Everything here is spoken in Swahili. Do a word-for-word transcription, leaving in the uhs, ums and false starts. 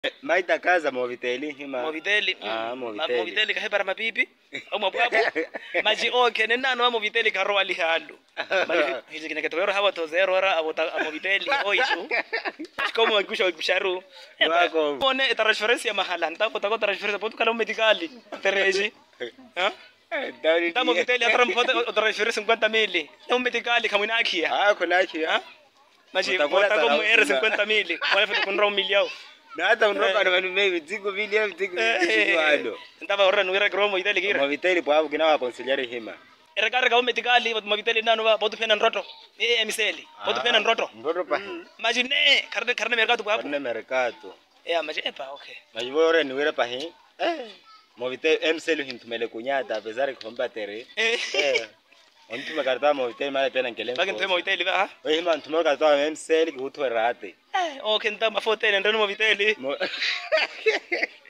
Maita kaza moviteli hima. Moviteli. Ah, moviteli. Moviteli kahebara mabibi. Au mabwapo. Maji okay nenano wa moviteli karo ali hando. Mali hizi kina ketoro hawa tozero ra abota moviteli oitu. Como ngusha kusharu. Wako. Pone transference ya mahala ntapo tako transference potu kala medicali. Tereji. Ha? Dawli. Tamo moviteli atra mpote transference cinquanta mil. No medicali kamuna akia. Ah, kuna akia. Ha? Maji bota como era cinquenta mil. Wala fitu kunra um milhão. Na hata unroka na mimi vizigo vile vizigo vile. Ndaba ora nuira kromo itali gira. Moviteli kwa kina wa consigliere hima. Era gara ga medicali moviteli nanu ba botu pena nroto. Eh miseli. Botu pena nroto. Nroto pa. Maji ne karne karne mercado kwa. Karne mercado. Eh maji epa okay. Maji bora nuira pa hi. Eh. Moviteli mselu hintumele kunyata bezari komba tere. Eh. Ontu makarta moviteli mara pena ngelem. Bagin tu moviteli ba ha? Wewe hima ntumele karta mseli kutu rate. Eh okay nda mafoteli ndano moviteli.